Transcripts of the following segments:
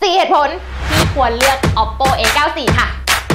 4 เหตุผลที่ควรเลือก Oppo A94 ค่ะ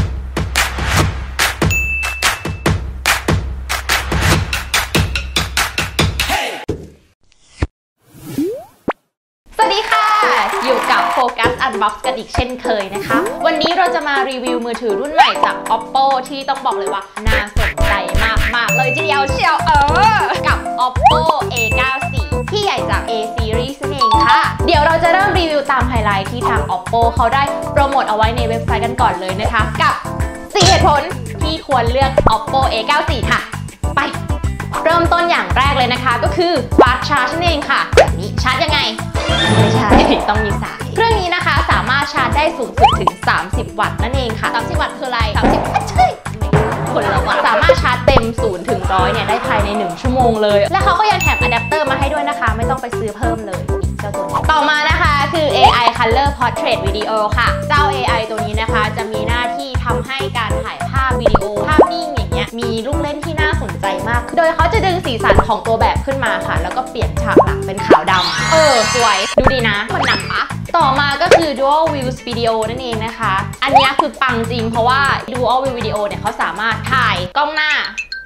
สวัสดีค่ะอยู่กับโฟกัส Unbox กันอีกเช่นเคยนะคะวันนี้เราจะมารีวิวมือถือรุ่นใหม่จาก Oppo ที่ต้องบอกเลยว่าน่าสนใจมากๆเลยทีเดียวเชียวกับ Oppo A94 ที่ใหญ่จาก A Series นั่นเองค่ะเดี๋ยวเราจะเริ่มรีวิวตามไฮไลท์ที่ทาง Oppo เขาได้โปรโมทเอาไว้ในเว็บไซต์กันก่อนเลยนะคะกับ4 เหตุผลที่ควรเลือก Oppo A94 ค่ะไปเริ่มต้นอย่างแรกเลยนะคะก็คือ Fast Charge นั่นเองค่ะแบบนี้ชาร์จยังไงไม่ใช่ต้องมีสายเครื่องนี้นะคะสามารถชาร์จได้สูงสุดถึง30 วัตต์นั่นเองค่ะ30 วัตต์คืออะไร30ใช่คนละวัตต์สามารถชาร์จเต็ม0 ถึง 100เนี่ยได้ภายใน1 ชั่วโมงเลยและเขาก็ยังแถมอะแดปเตอร์มาให้ด้วยนะคะไม่ต้องไปซื้อเพิ่มเลยเจ้าตัวนี้ต่อมานะคะคือ AI Color Portrait Video ค่ะเจ้า AI ตัวนี้นะคะจะมีหน้าที่ทำให้การถ่ายภาพวิดีโอภาพนิ่งอย่างเงี้ยมีลูกเล่นที่น่าสนใจมากโดยเขาจะดึงสีสันของตัวแบบขึ้นมาค่ะแล้วก็เปลี่ยนฉากหลังเป็นขาวดำสวยดูดีนะมันหนักปะต่อมาก็คือ Dual View Video นั่นเองนะคะอันนี้คือปังจริงเพราะว่า Dual View Video เนี่ยเขาสามารถถ่ายกล้องหน้า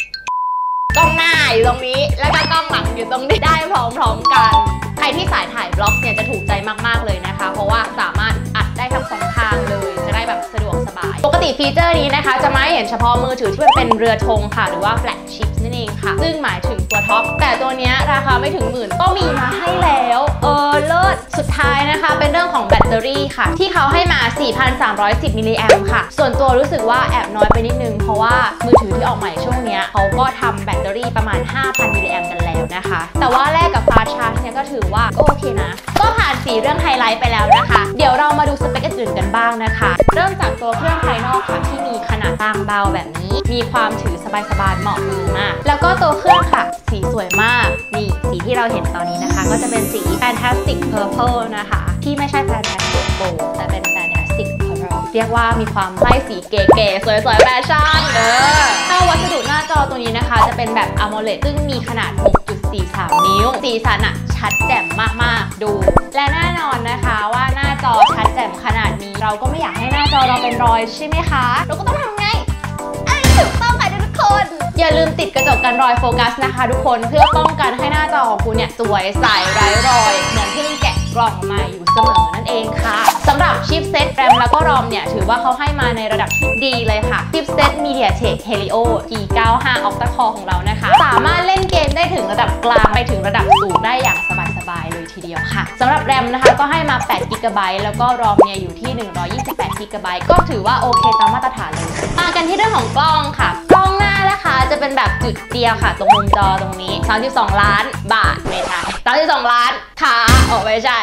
อยู่ตรงนี้แล้วก็กล้องหลังอยู่ตรงนี้ได้พร้อมๆกันใครที่สายถ่ายบล็อกเนี่ยจะถูกใจมากๆเลยนะคะเพราะว่าสามารถอัดได้ทั้ง2 ทางเลยจะได้แบบสะดวกสบายปกติฟีเจอร์นี้นะคะจะไม่เห็นเฉพาะมือถือที่มันเป็นเรือธงค่ะหรือว่าแฟลกชิพนั่นเองค่ะซึ่งหมายถึงตัวท็อปแต่ตัวนี้ราคาไม่ถึง10,000ก็มีมาให้แล้วเลิศสุดท้ายนะคะเป็นเรื่องของแบตเตอรี่ค่ะที่เขาให้มา 4,310 มิลลิแอมป์ค่ะส่วนตัวรู้สึกว่าแอบน้อยไปนิดนึงเพราะว่ามือถือที่ออกใหม่ช่วงนี้เขาก็ทำแบตเตอรี่ประมาณ 5,000 มิลลิแอมป์กันแล้วนะคะแต่ว่าแลกกับ Fast Charge เนี่ยก็ถือว่าโอเคนะก็ผ่าน4 เรื่องไฮไลท์ไปแล้วนะคะเดี๋ยวเรามาดูสเปคอื่นๆกันบ้างนะคะเริ่มจากตัวเครื่องภายนอกค่ะที่มีขนาดบางเบาแบบนี้มีความถือสบายๆเหมาะมือมากแล้วก็ตัวเครื่องค่ะสีสวยมากนี่สีที่เราเห็นตอนนี้นะคะก็จะเป็นสี Fantastic Purple นะคะที่ไม่ใช่ Fantastic Gold แต่เป็น Fantastic Purple เรียกว่ามีความไล่สีเก๋ๆสวยๆแฟชั่นถ้าวัสดุหน้าจอตัวนี้นะคะจะเป็นแบบ AMOLED ซึ่งมีขนาด 6.43 นิ้วสีสันอะชัดแจ่มมากๆดูและแน่นอนนะคะว่าหน้าจอชัดแจ่มขนาดนี้เราก็ไม่อยากให้หน้าจอเราเป็นรอยใช่ไหมคะเราก็ต้องทำไงถูกต้องค่ะทุกคนอย่าลืมติดกระจกกันรอยโฟกัสนะคะทุกคนเพื่อป้องกันให้หน้าจอของคุณเนี่ยสวยใสไร้รอยเหมือนเพิ่งแกะกล่องมาอยู่เสมอนั่นเองค่ะสำหรับชิปเซตแรมแล้วก็รอมเนี่ยถือว่าเขาให้มาในระดับที่ดีเลยค่ะชิปเซต MediaTek Helio G95 Octa Core ของเรานะคะสามารถเล่นเกมได้ถึงระดับกลางไปถึงระดับสูงได้อย่างสบายๆเลยทีเดียวค่ะสำหรับแรมนะคะก็ให้มา8 GB แล้วก็รอมเนี่ยอยู่ที่128 GB ก็ถือว่าโอเคตามมาตรฐานเลยมากันที่เรื่องของกล้องค่ะกล้องหน้านะคะจะเป็นแบบจุดเดียวค่ะตรงมุมจอตรงนี้32 ล้านบาทไม่ใช่32 ล้านขาไม่ใช่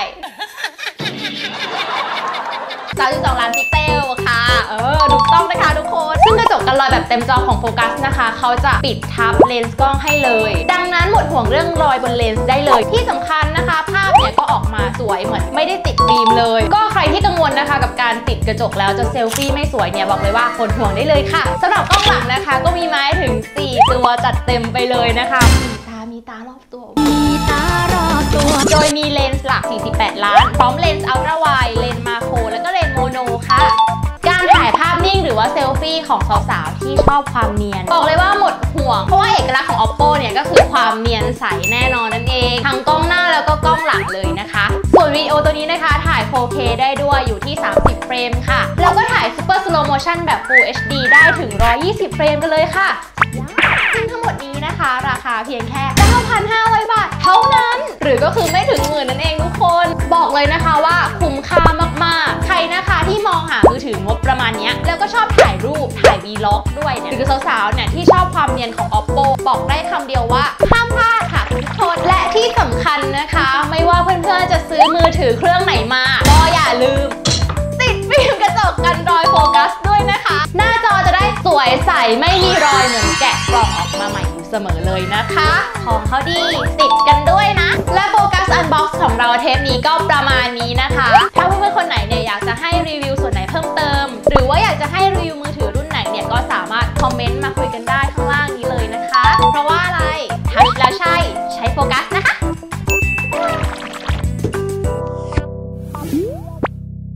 32 ล้านพิกเซลค่ะถูกต้องนะคะทุกคนซึ่งกระจกกันรอยแบบเต็มจอของโฟกัสนะคะเขาจะปิดทับเลนส์กล้องให้เลยดังนั้นหมดห่วงเรื่องรอยบนเลนส์ได้เลยที่สำคัญนะคะภาพเนี่ยก็ออกมาสวยเหมือนไม่ได้ติดฟิล์มเลยก็ใครที่กังวลนะคะกับการติดกระจกแล้วจะเซลฟี่ไม่สวยเนี่ยบอกเลยว่าหมดห่วงได้เลยค่ะสำหรับกล้องหลังนะคะก็มีมาถึง4 ตัวจัดเต็มไปเลยนะคะมีตารอบตัวโดยมีเลนส์หลัก48 ล้านพร้อมเลนส์อัลตร้าไวด์เลนส์มาโครแล้วก็เลนส์โมโนค่ะการถ่ายภาพนิ่งหรือว่าเซลฟี่ของสาวๆที่ชอบความเนียนบอกเลยว่าหมดห่วงเพราะว่าเอกลักษณ์ของ Oppo เนี่ยก็คือความเนียนใสแน่นอนนั่นเองทั้งกล้องหน้าแล้วก็กล้องหลังเลยนะคะส่วนวิดีโอตัวนี้นะคะถ่าย 4K ได้ด้วยอยู่ที่30 เฟรมค่ะแล้วก็ถ่าย Super Slow Motion แบบ Full HD ได้ถึง120 เฟรมกันเลยค่ะซึ่งทั้งหมดนี้นะคะราคาเพียงแค่ 9,500 บาทเท่านั้นหรือก็คือไม่ถึง10,000นั่นเองทุกคนบอกเลยนะคะว่าคุ้มค่ามากๆใครนะคะที่มองหามือถืองบประมาณนี้แล้วก็ชอบถ่ายรูปถ่าย Vlog ด้วยเนี่ยหรือสาวๆเนี่ยที่ชอบความเนียนของ Oppo บอกได้คำเดียวว่าห้ามพลาดค่ะทุกคนและที่สำคัญนะคะไม่ว่าเพื่อนๆจะซื้อมือถือเครื่องไหนมาก็อย่าลืมติดฟิล์มกระจกกันรอยโฟกัสด้วยนะคะหน้าจอจะได้สวยใสไม่มีรอยเหมือนแกะกล่องออกมาใหม่อยู่เสมอเลยนะคะของเขาดีติดกันด้วยนะและโฟกัส Unbox ของเราเทปนี้ก็ประมาณนี้นะคะถ้าเพื่อนๆคน